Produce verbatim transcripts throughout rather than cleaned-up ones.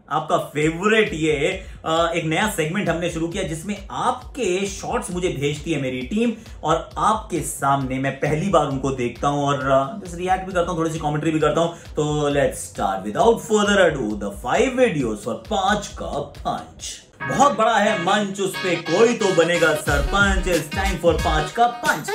आपका फेवरेट ये एक नया सेगमेंट हमने शुरू किया जिसमें आपके शॉट्स मुझे भेजती है मेरी टीम और आपके सामने मैं पहली बार उनको देखता हूं और बस रिएक्ट भी करता हूं, थोड़ी सी कमेंट्री भी करता हूं। तो let's start without further ado the five videos for पांच का पंच। बहुत बड़ा है मंच, उस पे कोई तो बनेगा सरपंच। इट्स टाइम फॉर पांच का पंच।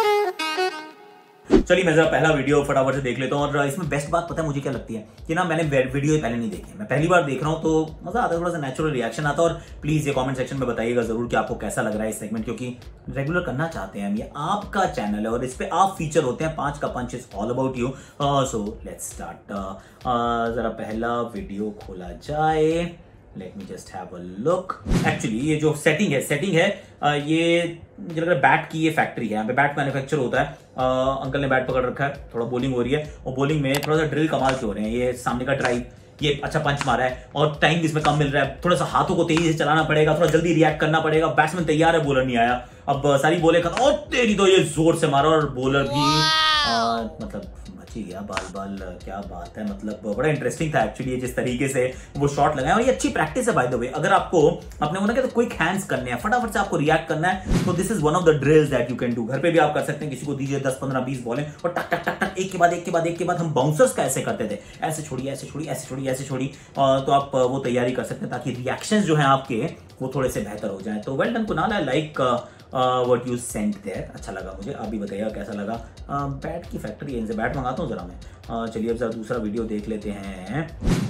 चलिए मैं जरा पहला वीडियो फटाफट से देख लेता हूँ। और इसमें बेस्ट बात पता है मुझे क्या लगती है कि ना मैंने वीडियो पहले नहीं देखे, मैं पहली बार देख रहा हूँ तो मजा आता है, थोड़ा सा नेचुरल रिएक्शन आता है। और प्लीज ये कमेंट सेक्शन में बताइएगा जरूर कि आपको कैसा लग रहा है इस सेगमेंट, क्योंकि रेगुलर करना चाहते हैं हम, ये आपका चैनल है और इस पे आप फीचर होते हैं। पांच का पंच is all about you. So let's start. जरा पहला वीडियो खोला जाए। Let me just have a look. Actually ये जो सेटिंग है सेटिंग है ये मुझे लग रहा है बैट की ये फैक्ट्री है, यहाँ पे बैट मैन्युफैक्चर होता है। आ, अंकल ने बैट पकड़ रखा है, थोड़ा बॉलिंग हो रही है और बॉलिंग में थोड़ा सा ड्रिल कमाल के हो रहे हैं। ये सामने का ड्राइव, ये अच्छा पंच मारा है और टाइम इसमें कम मिल रहा है, थोड़ा सा हाथों को तेजी से चलाना पड़ेगा, थोड़ा जल्दी रिएक्ट करना पड़ेगा। बैट्समैन तैयार है, बॉलर नहीं आया, अब सारी बॉलें खत्म और तेरी तो ये जोर से मारा और बॉलर भी आ, मतलब बची गया बाल बाल। क्या बात है, मतलब बड़ा इंटरेस्टिंग था एक्चुअली जिस तरीके से वो शॉट लगाया। और ये अच्छी प्रैक्टिस है बाय द वे। अगर आपको अपने होना क्या तो क्विक हैंड्स करने हैं, फटाफट से आपको रिएक्ट करना है, तो this is one of the drills that you can do. घर पे भी आप कर सकते हैं, किसी को दीजिए दस पंद्रह बीस बॉलें और टक टक टक टक एक के बाद एक के बाद एक के बाद। हम बाउंसर्स का ऐसे करते थे, ऐसे छोड़िए ऐसे छोड़िए ऐसे छोड़िए ऐसे छोड़िए, तो आप वो तैयारी कर सकते हैं ताकि रिएक्शंस जो है आपके वो थोड़े से बेहतर हो जाए। तो well done Kunal, I like what you sent there, अच्छा लगा मुझे। आप भी बताइएगा कैसा लगा। बैट uh, की फैक्ट्री है, इनसे बैट मंगाता हूँ जरा मैं। uh, चलिए अब जरा दूसरा वीडियो देख लेते हैं।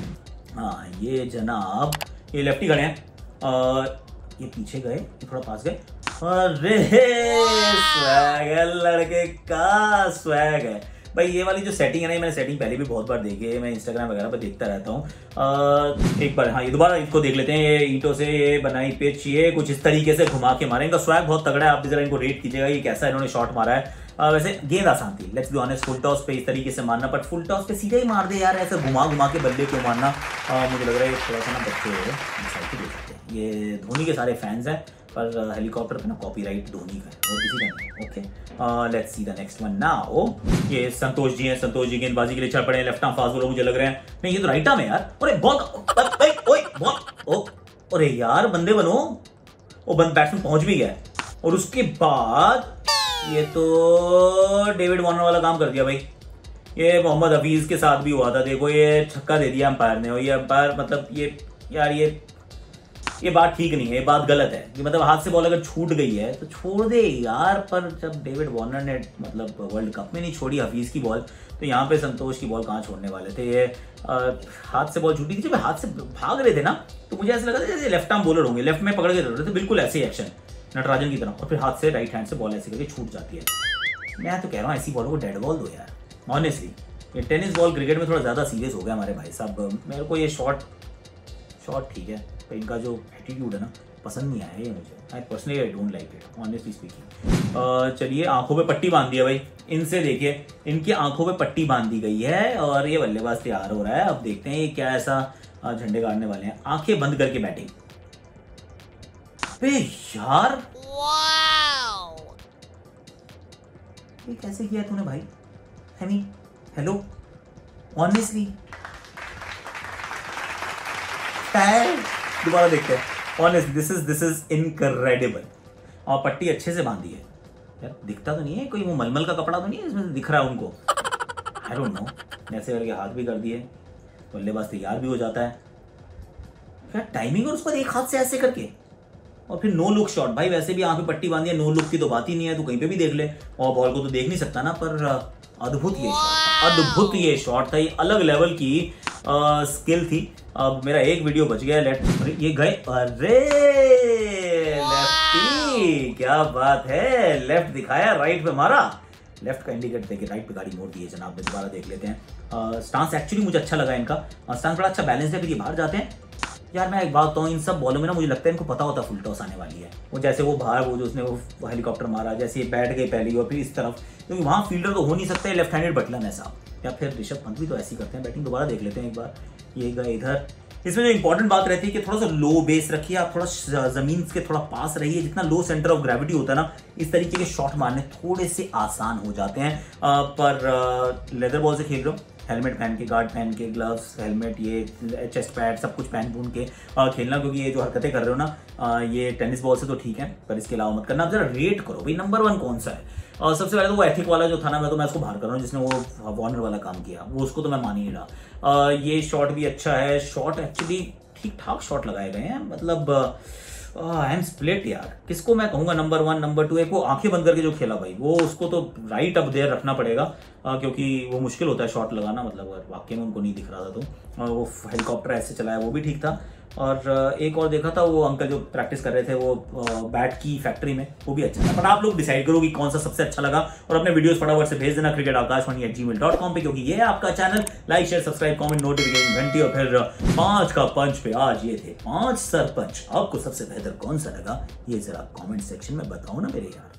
हाँ ये जनाब ये लेफ्टी खड़े हैं, uh, ये पीछे गए, ये थोड़ा पास गए। अरे स्वैग है, लड़के का स्वैग है भाई। ये वाली जो सेटिंग है ना, मैंने सेटिंग पहले भी बहुत बार देखी है, मैं इंस्टाग्राम वगैरह पर देखता रहता हूँ। एक बार हाँ ये दोबारा इसको देख लेते हैं। ये ईंटों से ये बनाई पिच, ये कुछ इस तरीके से घुमा के मारे। इनका स्वैग बहुत तगड़ा है, आप भी जरा इनको रेट कीजिएगा ये कैसा इन्होंने शॉट मारा है। आ, वैसे गेंद आसान थी, let's be honest, full toss पे इस तरीके से मारना, बट फुल टॉस पे सीधे ही मार दे यार, ऐसे घुमा घुमा के बल्ले क्यों मारना। आ, मुझे लग रहा है थोड़ा सा ना बच्चे हो। ये धोनी के सारे फैंस हैं पर हेलीकॉप्टर पे ना कॉपीराइट धोनी का है और किसी का नहीं। Okay let's see the next one now. ये संतोष जी हैं, संतोष जी गेंदबाजी के लिए चढ़ पड़े हैं। लेफ्ट आर्म फास्ट बॉलर मुझे लग रहे हैं, नहीं ये तो राइट आर्म है यार। अरे बॉल ओए बॉल ओ अरे यार बंदे बनो। वो बंद बैट्समैन पहुंच भी गया और उसके बाद ये तो डेविड वार्नर वाला काम कर दिया भाई। ये मोहम्मद हफीज के साथ भी हुआ था, देखो ये छक्का दे दिया अंपायर ने। और ये अंपायर मतलब ये यार ये ये बात ठीक नहीं है, ये बात गलत है कि मतलब हाथ से बॉल अगर छूट गई है तो छोड़ दे यार। पर जब डेविड वार्नर ने मतलब वर्ल्ड कप में नहीं छोड़ी हफीज की बॉल, तो यहाँ पे संतोष की बॉल कहाँ छोड़ने वाले थे। ये आ, हाथ से बॉल छूटी थी, जब हाथ से भाग रहे थे ना तो मुझे ऐसा लगा था जैसे लेफ्ट आर्म बॉलर होंगे, लेफ्ट में पकड़ के रहे थे, बिल्कुल ऐसे एक्शन नटराजन की तरह, और फिर हाथ से राइट हैंड से बॉल ऐसे करके छूट जाती है। मैं तो कह रहा हूँ ऐसी बॉलों को डेड बॉल दो यार ऑनेस्टली। ये टेनिस बॉल क्रिकेट में थोड़ा ज़्यादा सीरियस हो गया हमारे भाई साहब। मेरे को ये शॉट शॉट ठीक है, तो इनका जो एटीट्यूड है ना पसंद नहीं आया ये मुझे। I personally I don't like it honestly speaking. चलिए आंखों पे पट्टी बांध दिया भाई इनसे, देखिए इनकी आंखों पे पट्टी बांध दी गई है और ये बल्लेबाज तैयार हो रहा है। अब देखते हैं ये क्या ऐसा झंडे गाड़ने वाले हैं। आंखें बंद करके बैटिंग। अबे यार ये कैसे किया तूने भाई? आई मीन हेलो ऑनेस्टली दोबारा देखते हैं। Honestly this is this is incredible. और पट्टी अच्छे से बांधी है यार, दिखता तो नहीं है कोई वो मलमल का कपड़ा तो नहीं है इसमें से दिख रहा है उनको। I don't know. ऐसे करके हाथ भी कर दिए, बल्लेबाज तैयार भी हो जाता है क्या टाइमिंग, और उसको एक हाथ से ऐसे करके और फिर नो लुक शॉट। भाई वैसे भी आंख पे पट्टी बांधी है, नो लुक की तो बात ही नहीं है, तो कहीं पे भी देख ले। और बॉल को तो देख नहीं सकता ना, पर अद्भुत ये शॉट, अद्भुत ये शॉट था। ये अलग लेवल की स्किल थी। अब मेरा एक वीडियो बच गया। लेफ्ट ये गए, अरे लेफ्टी क्या बात है, लेफ्ट दिखाया राइट पे मारा। लेफ्ट का इंडिकेट देके राइट पे गाड़ी मोड़ दी है जनाब। दोबारा देख लेते हैं। स्टांस एक्चुअली मुझे अच्छा लगा इनका, स्टांस बड़ा अच्छा बैलेंस है। फिर ये बाहर जाते हैं यार। मैं एक बात बताऊँ, इन सब बॉलों में ना मुझे लगता है इनको पता होता है फुल टॉस आने वाली है। वो जैसे वो बाहर वो जो उसने वो हेलीकॉप्टर मारा, जैसे ये बैठ गए पहली और फिर इस तरफ, क्योंकि वहाँ फील्डर तो हो नहीं सकता है, लेफ्ट हैंडेड बटलन है साहब, या फिर ऋषभ पंत भी तो ऐसी करते हैं बैटिंग। दोबारा देख लेते हैं एक बार। ये गए इधर। इसमें जो इंपॉर्टेंट बात रहती है कि थोड़ा सा लो बेस रखिए आप, थोड़ा जमीन के थोड़ा पास रहिए। जितना लो सेंटर ऑफ ग्रेविटी होता है ना, इस तरीके के शॉट मारने थोड़े से आसान हो जाते हैं। आ, पर लेदर बॉल से खेल रहे हो, हेलमेट पहन के, गार्ड पहन के, ग्लव्स, हेलमेट, ये चेस्ट पैड सब कुछ पहन पून के खेलना, क्योंकि ये जो हरकतें कर रहे हो ना ये टेनिस बॉल से तो ठीक है पर इसके अलावा मत करना। आप जरा रेट करो भाई नंबर वन कौन सा है। और सबसे पहले तो वो एथिक वाला जो था ना, मैं तो मैं उसको बाहर कर रहा हूँ जिसने वो वार्नर वाला काम किया, वो उसको तो मैं मान ही नहीं रहा। ये शॉट भी अच्छा है, शॉट एक्चुअली ठीक ठाक शॉट लगाए गए हैं, मतलब आई एम स्प्लिट यार। किसको मैं कहूंगा नंबर वन नंबर टू? एक वो आंखें बंद करके जो खेला भाई, वो उसको तो राइट अप देयर रखना पड़ेगा आ, क्योंकि वो मुश्किल होता है शॉट लगाना, मतलब वाकई में उनको नहीं दिख रहा था तो। और वो हेलीकॉप्टर ऐसे चलाया वो भी ठीक था। और एक और देखा था वो अंकल जो प्रैक्टिस कर रहे थे वो बैट की फैक्ट्री में, वो भी अच्छा था। पर आप लोग डिसाइड करो कि कौन सा सबसे अच्छा लगा और अपने वीडियोस फटाफट से भेज देना cricket Akashvani at Gmail dot com पे, क्योंकि ये है आपका channel. Like share subscribe comment notification घंटी। और फिर पांच का पंच पे आज ये थे पांच सरपंच। आपको सबसे बेहतर कौन सा लगा ये जरा कमेंट सेक्शन में बताओ ना मेरे यार।